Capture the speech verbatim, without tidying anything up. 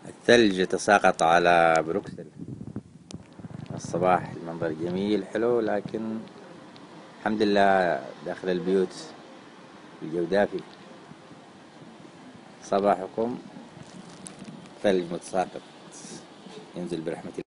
الثلج يتساقط على بروكسل. الصباح المنظر جميل حلو، لكن الحمد لله داخل البيوت الجو دافي. صباحكم ثلج متساقط ينزل برحمة الله.